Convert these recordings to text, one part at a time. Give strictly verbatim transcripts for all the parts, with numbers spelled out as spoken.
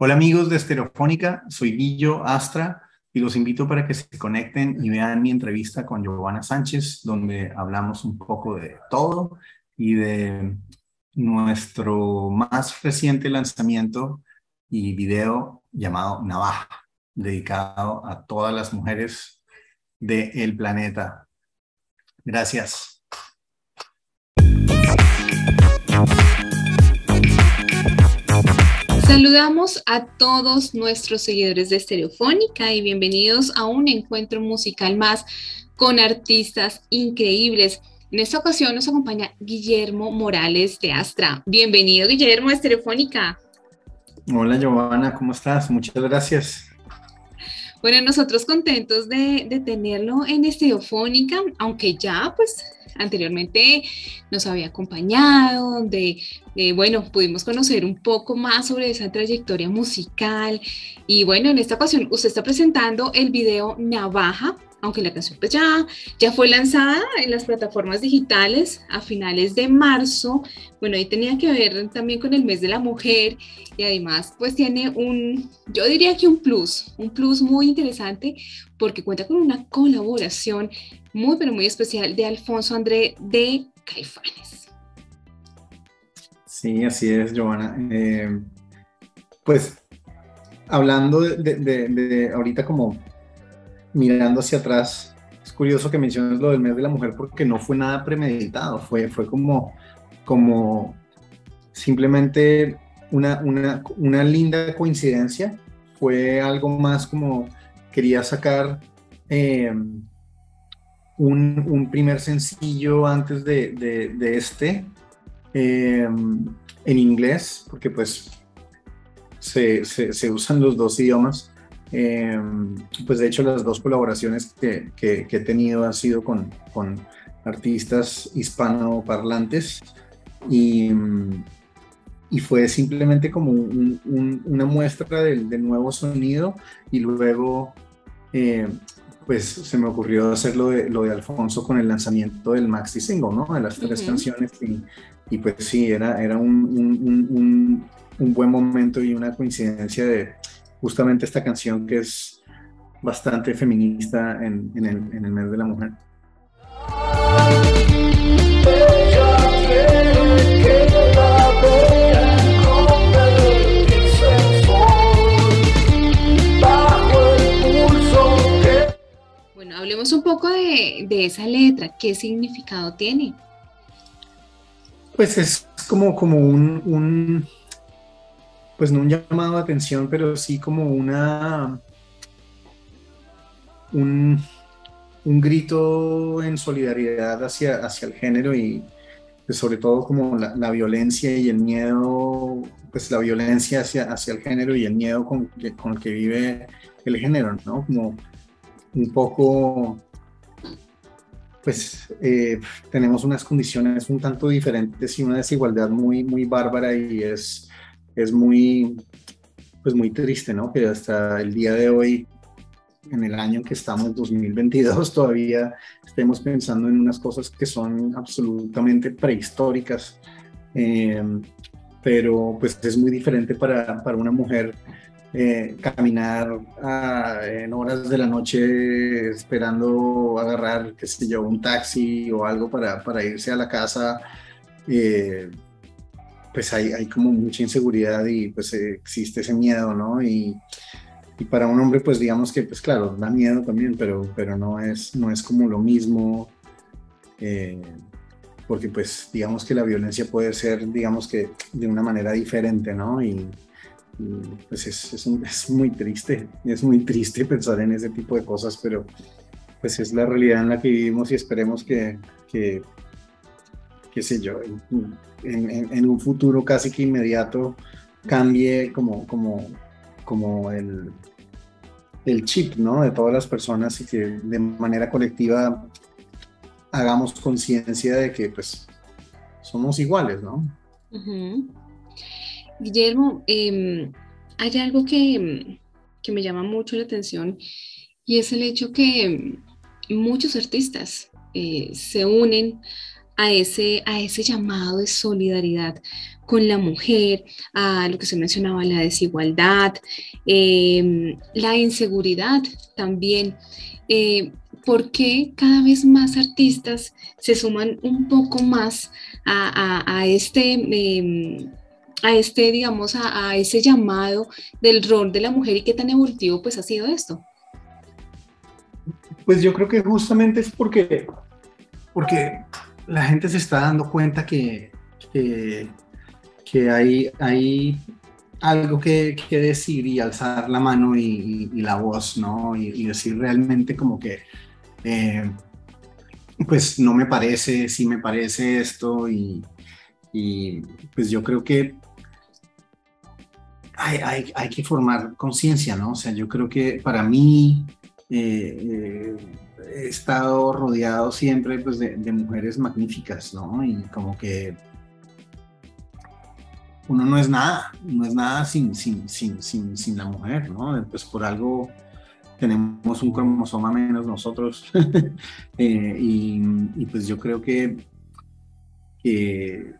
Hola amigos de Estereofónica, soy Guillo Astra y los invito para que se conecten y vean mi entrevista con Giovanna Sánchez, donde hablamos un poco de todo y de nuestro más reciente lanzamiento y video llamado Navaja, dedicado a todas las mujeres del planeta. Gracias. Saludamos a todos nuestros seguidores de Estereofónica y bienvenidos a un encuentro musical más con artistas increíbles. En esta ocasión nos acompaña Guillermo Morales de Astra. Bienvenido, Guillermo, a Estereofónica. Hola Giovanna, ¿cómo estás? Muchas gracias. Bueno, nosotros contentos de, de tenerlo en Estereofónica, aunque ya pues anteriormente nos había acompañado, donde, eh, bueno, pudimos conocer un poco más sobre esa trayectoria musical. Y bueno, en esta ocasión usted está presentando el video Navaja, aunque la canción pues ya, ya fue lanzada en las plataformas digitales a finales de marzo. Bueno, ahí tenía que ver también con el mes de la mujer y además pues tiene un, yo diría que un plus, un plus muy interesante porque cuenta con una colaboración muy pero muy especial de Alfonso André de Caifanes. Sí, así es, Giovanna. Eh, pues hablando de, de, de, de ahorita como mirando hacia atrás, es curioso que menciones lo del mes de la mujer porque no fue nada premeditado, fue, fue como, como simplemente una, una, una linda coincidencia, fue algo más como quería sacar eh, un, un, primer sencillo antes de, de, de este eh, en inglés, porque pues se, se, se usan los dos idiomas. Eh, pues de hecho las dos colaboraciones que, que, que he tenido han sido con, con artistas hispanoparlantes y, y fue simplemente como un, un, una muestra del, del nuevo sonido y luego eh, pues se me ocurrió hacer lo de, lo de Alfonso con el lanzamiento del maxi single, ¿no? De las tres uh-huh. canciones y, y pues sí, era, era un, un, un, un buen momento y una coincidencia de justamente esta canción que es bastante feminista en, en, el, en el mes de la mujer. Bueno, hablemos un poco de, de esa letra. ¿Qué significado tiene? Pues es como, como un, un, pues no un llamado de atención, pero sí como una, un, un grito en solidaridad hacia, hacia el género y pues sobre todo como la, la violencia y el miedo, pues la violencia hacia, hacia el género y el miedo con, que, con el que vive el género, ¿no? Como un poco, pues eh, tenemos unas condiciones un tanto diferentes y una desigualdad muy, muy bárbara y es, es muy, pues muy triste, ¿no? Que hasta el día de hoy, en el año en que estamos, dos mil veintidós, todavía estemos pensando en unas cosas que son absolutamente prehistóricas, eh, pero pues es muy diferente para, para una mujer eh, caminar a, en horas de la noche esperando agarrar, qué sé yo, un taxi o algo para, para irse a la casa. Eh, pues hay, hay como mucha inseguridad y pues eh, existe ese miedo, ¿no? Y, y para un hombre pues digamos que pues claro, da miedo también, pero, pero no, es, no es como lo mismo, eh, porque pues digamos que la violencia puede ser digamos que de una manera diferente, ¿no? Y, y pues es, es, un, es muy triste, es muy triste pensar en ese tipo de cosas, pero pues es la realidad en la que vivimos y esperemos que, que qué sé yo, en, en, en un futuro casi que inmediato cambie como, como, como el, el chip, ¿no? De todas las personas y que de manera colectiva hagamos conciencia de que pues somos iguales, ¿no? Uh-huh. Guillermo, eh, hay algo que, que me llama mucho la atención y es el hecho que muchos artistas eh, se unen a ese, a ese llamado de solidaridad. con la mujer, a lo que se mencionaba, la desigualdad, eh, la inseguridad también. Eh, ¿Por qué cada vez más artistas se suman un poco más a, a, a este... Eh, a este, digamos, a, a ese llamado del rol de la mujer y qué tan evolutivo pues ha sido esto? Pues yo creo que justamente es porque, porque la gente se está dando cuenta que, que, que hay, hay algo que, que decir y alzar la mano y, y, y la voz, ¿no? Y, y decir realmente como que, eh, pues no me parece, sí me parece esto y, y pues yo creo que hay, hay, hay que formar conciencia, ¿no? O sea, yo creo que para mí eh, eh, he estado rodeado siempre pues, de, de mujeres magníficas, ¿no? Y como que uno no es nada, no es nada sin, sin, sin, sin, sin la mujer, ¿no? Pues por algo tenemos un cromosoma menos nosotros. eh, y, y pues yo creo que, que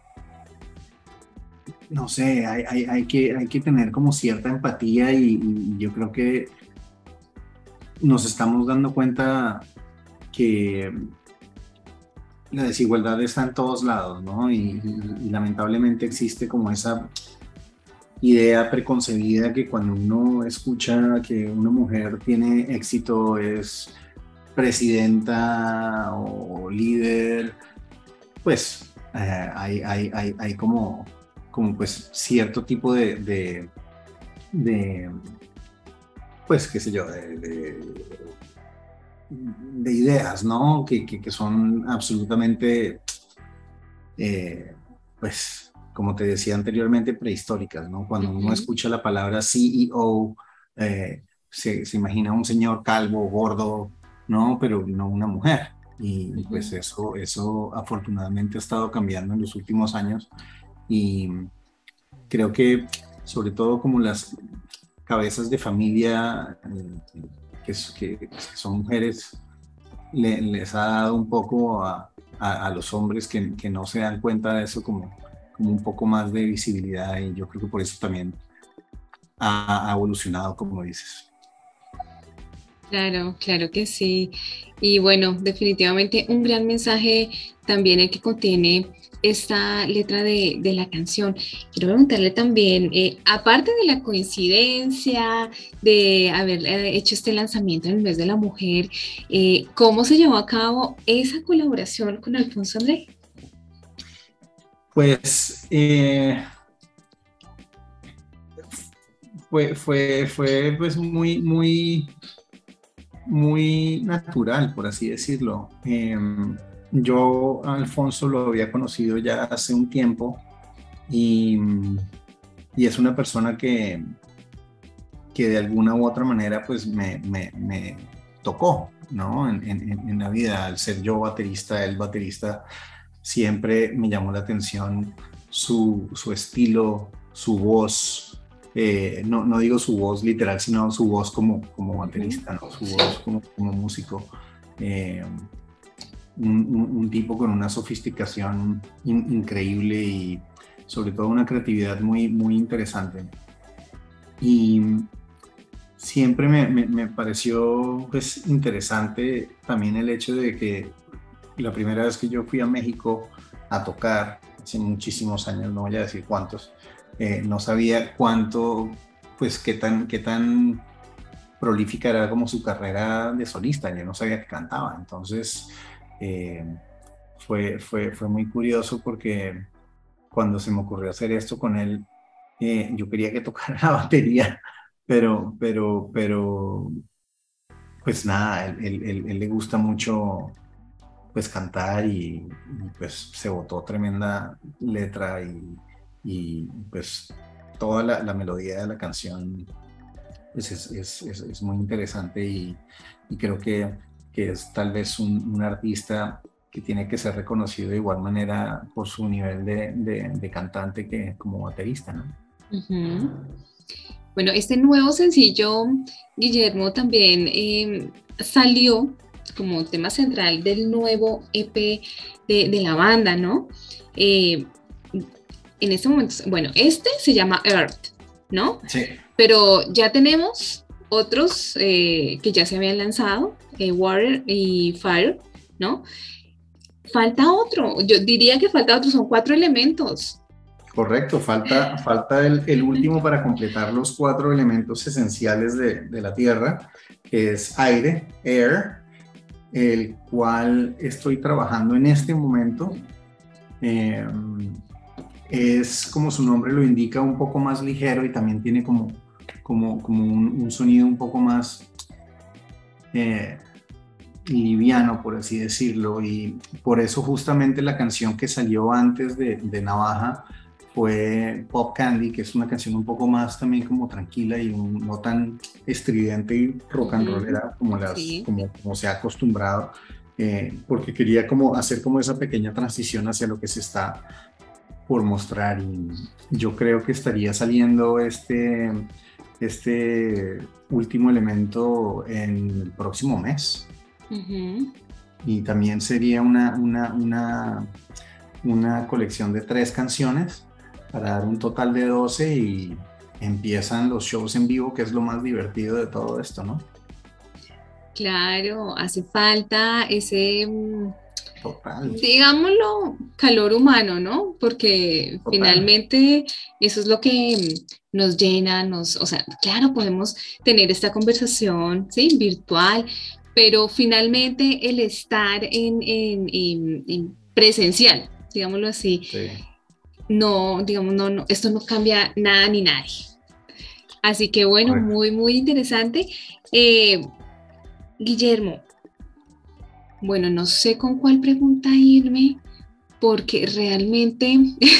no sé, hay, hay, hay, que, hay que tener como cierta empatía y, y yo creo que nos estamos dando cuenta que la desigualdad está en todos lados, ¿no? Y, y, y lamentablemente existe como esa idea preconcebida que cuando uno escucha que una mujer tiene éxito es presidenta o líder, pues eh, hay, hay, hay, hay como, como pues cierto tipo de, de, de pues qué sé yo, de, de, de ideas, ¿no? Que, que, que son absolutamente, eh, pues, como te decía anteriormente, prehistóricas, ¿no? Cuando uno Uh-huh. escucha la palabra C E O, eh, se, se imagina un señor calvo, gordo, ¿no? Pero no una mujer. Y, y pues Uh-huh. eso, eso afortunadamente ha estado cambiando en los últimos años y creo que sobre todo como las cabezas de familia eh, que, que, que son mujeres le, les ha dado un poco a, a, a los hombres que, que, no se dan cuenta de eso como, como un poco más de visibilidad y yo creo que por eso también ha, ha evolucionado, como dices. Claro, claro que sí. Y bueno, definitivamente un gran mensaje también el que contiene esta letra de, de la canción. Quiero preguntarle también, eh, aparte de la coincidencia de haber eh, hecho este lanzamiento en el mes de la mujer, eh, ¿cómo se llevó a cabo esa colaboración con Alfonso André? Pues eh, fue, fue, fue pues muy, muy, muy natural, por así decirlo. Eh, yo a Alfonso lo había conocido ya hace un tiempo y, y es una persona que, que de alguna u otra manera pues me, me, me tocó, ¿no? En, en, en la vida, al ser yo baterista, él baterista, siempre me llamó la atención su, su estilo, su voz, eh, no, no digo su voz literal, sino su voz como, como baterista, ¿no? Su voz como, como músico. Eh, un, un, un, tipo con una sofisticación in, increíble y sobre todo una creatividad muy, muy interesante. Y siempre me, me, me pareció pues, interesante también el hecho de que la primera vez que yo fui a México a tocar, hace muchísimos años, no voy a decir cuántos, eh, no sabía cuánto, pues qué tan, qué tan prolífica era como su carrera de solista, yo no sabía que cantaba, entonces eh, fue, fue, fue muy curioso porque cuando se me ocurrió hacer esto con él, eh, yo quería que tocara la batería, pero, pero, pero, pues nada, él, él, él, él le gusta mucho pues cantar y, y pues se botó tremenda letra y, y pues toda la, la, melodía de la canción pues es, es, es, es muy interesante y, y creo que, que es tal vez un, un artista que tiene que ser reconocido de igual manera por su nivel de, de, de cantante que como baterista, ¿no? Uh-huh. Bueno, este nuevo sencillo, Guillermo, también eh, salió como tema central del nuevo E P de, de la banda, ¿no? Eh, en este momento, bueno, este se llama Earth, ¿no? Sí. Pero ya tenemos otros eh, que ya se habían lanzado, eh, Water y Fire, ¿no? Falta otro, yo diría que falta otro, son cuatro elementos. Correcto, falta, falta el, el último para completar los cuatro elementos esenciales de, de la Tierra, que es aire, air, el cual estoy trabajando en este momento. Eh, es, como su nombre lo indica, un poco más ligero y también tiene como, como, como un, un sonido un poco más eh, liviano, por así decirlo, y por eso justamente la canción que salió antes de, de Navaja fue Pop Candy, que es una canción un poco más también como tranquila y un, no tan estridente y rock and rollera como, las, Sí. como, como se ha acostumbrado, eh, porque quería como hacer como esa pequeña transición hacia lo que se está por mostrar, y yo creo que estaría saliendo este, este último elemento en el próximo mes. Uh-huh. Y también sería una, una, una, una colección de tres canciones para dar un total de doce, y empiezan los shows en vivo, que es lo más divertido de todo esto, ¿no? Claro, hace falta ese, Total. digámoslo, calor humano, ¿no? Porque Total. Finalmente eso es lo que nos llena, nos, o sea, claro, podemos tener esta conversación, ¿sí? Virtual, pero finalmente el estar en, en, en, en presencial, digámoslo así, Sí. no, digamos, no, no, esto no cambia nada ni nadie. Así que bueno, Correcto. muy, muy interesante. Eh, Guillermo, bueno, no sé con cuál pregunta irme, porque realmente,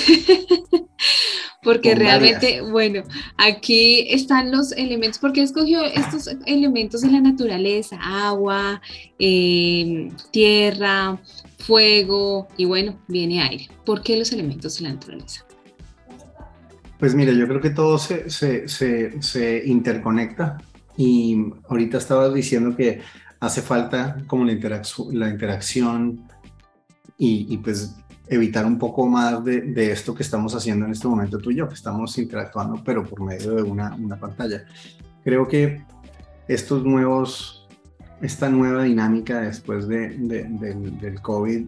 porque Con realmente, varias. bueno, aquí están los elementos, porque escogió estos elementos de la naturaleza, agua, eh, tierra, fuego, y bueno, viene aire. ¿Por qué los elementos de la naturaleza? Pues mira, yo creo que todo se, se, se, se interconecta, y ahorita estabas diciendo que hace falta como la, interac- la interacción y, y pues evitar un poco más de, de esto que estamos haciendo en este momento tú y yo, que estamos interactuando pero por medio de una, una pantalla. Creo que estos nuevos, esta nueva dinámica después de, de, del, del COVID,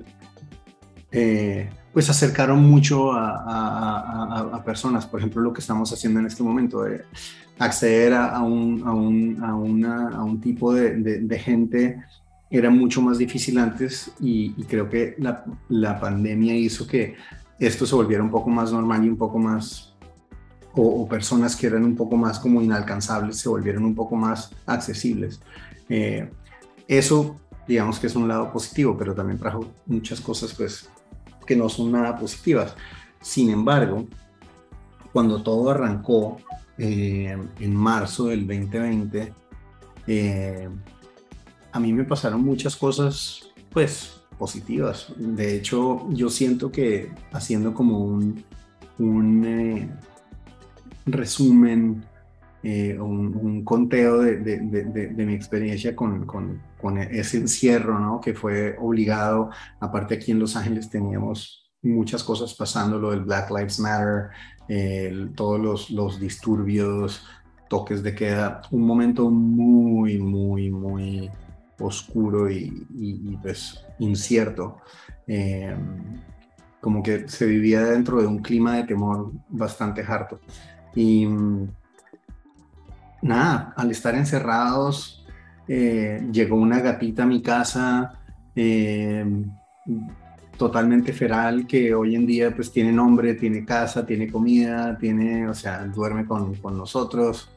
eh, pues acercaron mucho a, a, a, a personas. Por ejemplo, lo que estamos haciendo en este momento, de acceder a, a, un, a, un, a, una, a un tipo de, de, de gente era mucho más difícil antes, y, y creo que la, la pandemia hizo que esto se volviera un poco más normal y un poco más, o, o personas que eran un poco más como inalcanzables se volvieron un poco más accesibles. Eh, eso, digamos que es un lado positivo, pero también trajo muchas cosas pues que no son nada positivas. Sin embargo, cuando todo arrancó eh, en marzo del veinte veinte, eh, a mí me pasaron muchas cosas pues positivas. De hecho, yo siento que haciendo como un, un eh, resumen, eh, un, un conteo de, de, de, de mi experiencia con, con, con ese encierro, ¿no? Que fue obligado. Aparte, aquí en Los Ángeles teníamos muchas cosas pasando, lo del Black Lives Matter, eh, todos los, los disturbios, toques de queda, un momento muy, muy, muy oscuro y, y, y pues incierto. Eh, como que se vivía dentro de un clima de temor bastante harto. Y nada, al estar encerrados, eh, llegó una gatita a mi casa, eh, totalmente feral, que hoy en día pues tiene nombre, tiene casa, tiene comida, tiene, o sea, duerme con, con nosotros.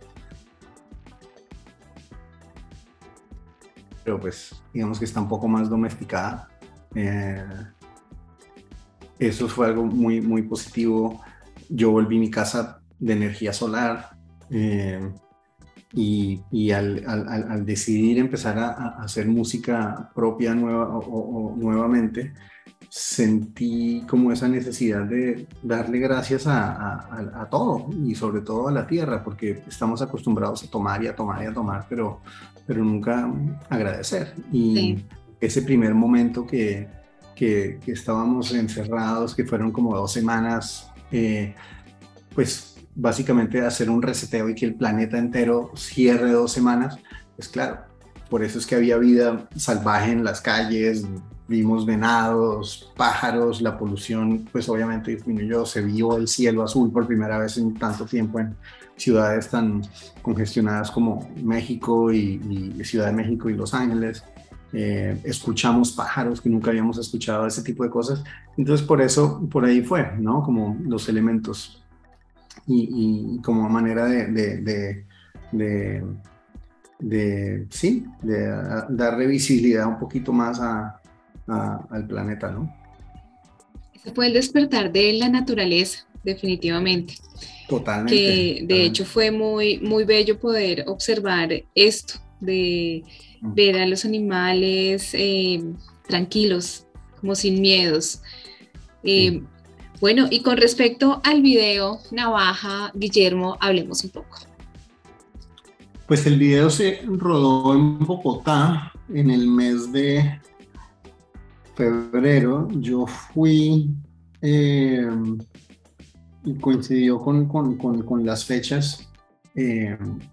Pero pues digamos que está un poco más domesticada. Eh, eso fue algo muy, muy positivo. Yo volví a mi casa de energía solar. Eh, Y, y al, al, al, decidir empezar a, a hacer música propia nueva, o, o, o nuevamente, sentí como esa necesidad de darle gracias a, a, a todo, y sobre todo a la tierra, porque estamos acostumbrados a tomar y a tomar y a tomar, pero, pero nunca agradecer. Y Sí. ese primer momento que, que, que estábamos encerrados, que fueron como dos semanas eh, pues básicamente hacer un reseteo y que el planeta entero cierre dos semanas, pues claro, por eso es que había vida salvaje en las calles, vimos venados, pájaros, la polución pues obviamente disminuyó, se vio el cielo azul por primera vez en tanto tiempo en ciudades tan congestionadas como México y, y Ciudad de México y Los Ángeles. Eh, escuchamos pájaros que nunca habíamos escuchado, ese tipo de cosas. Entonces por eso, por ahí fue, ¿no? Como los elementos y, y como manera de, de, de, de, de sí, de darle visibilidad un poquito más a, a, al planeta, ¿no? Ese fue el despertar de la naturaleza, definitivamente. Totalmente. Que de totalmente. hecho fue muy, muy bello poder observar esto, de ver a los animales eh, tranquilos, como sin miedos. Eh, sí. Bueno, y con respecto al video Navaja, Guillermo, hablemos un poco. Pues el video se rodó en Bogotá en el mes de febrero. Yo fui eh, y coincidió con, con, con, con las fechas. Eh,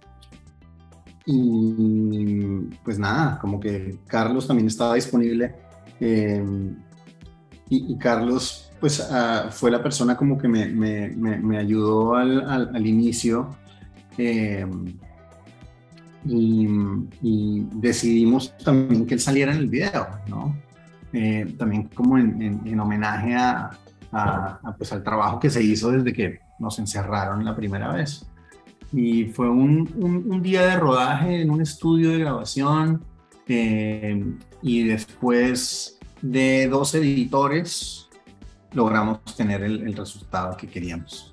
y pues nada, como que Carlos también estaba disponible. Eh, y, y Carlos pues uh, fue la persona como que me, me, me, me ayudó al, al, al inicio. Eh, Y, y decidimos también que él saliera en el video, ¿no? Eh, también como en, en, en homenaje a, a, a, pues al trabajo que se hizo desde que nos encerraron la primera vez. Y fue un, un, un día de rodaje en un estudio de grabación eh, y después de dos editores logramos tener el, el resultado que queríamos.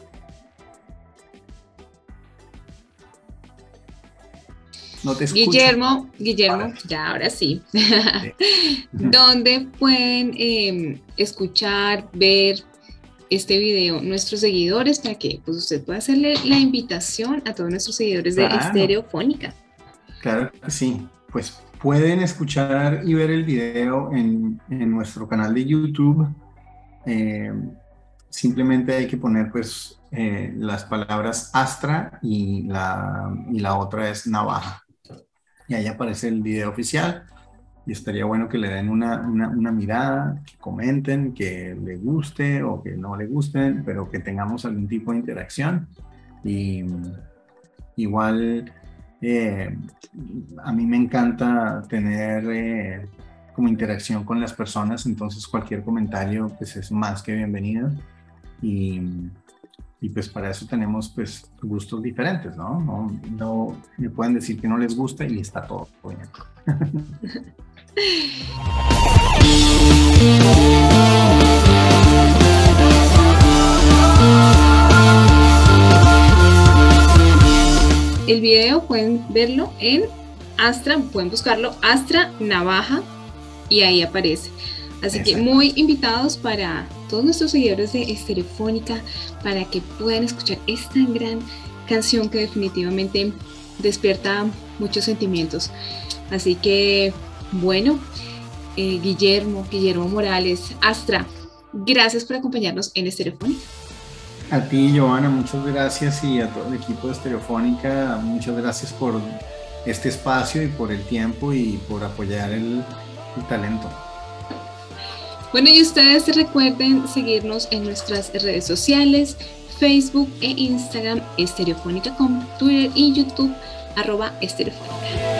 No te escucho. Guillermo, Guillermo, vale. Ya ahora sí. sí. ¿Dónde pueden eh, escuchar, ver este video nuestros seguidores para que pues, usted pueda hacerle la invitación a todos nuestros seguidores claro. de Estereofónica? Claro que sí. Pues pueden escuchar y ver el video en, en nuestro canal de YouTube. Eh, simplemente hay que poner pues eh, las palabras Astra y la, y la otra es Navaja. Y ahí aparece el video oficial y estaría bueno que le den una, una, una mirada, que comenten, que le guste o que no le guste, pero que tengamos algún tipo de interacción. Y igual eh, a mí me encanta tener eh, como interacción con las personas, entonces cualquier comentario pues es más que bienvenido. Y Y pues para eso tenemos pues gustos diferentes, ¿no? No, no me pueden decir que no les gusta y está todo bien. El video pueden verlo en Astra, pueden buscarlo Astra Navaja y ahí aparece. Así Exacto. que muy invitados para todos nuestros seguidores de Estereofónica para que puedan escuchar esta gran canción que definitivamente despierta muchos sentimientos. Así que, bueno, eh, Guillermo, Guillermo Morales, Astra, gracias por acompañarnos en Estereofónica. A ti, Johanna, muchas gracias y a todo el equipo de Estereofónica, muchas gracias por este espacio y por el tiempo y por apoyar el, el talento. Bueno, y ustedes recuerden seguirnos en nuestras redes sociales, Facebook e Instagram, Estereofónica, con Twitter y YouTube, arroba Estereofónica.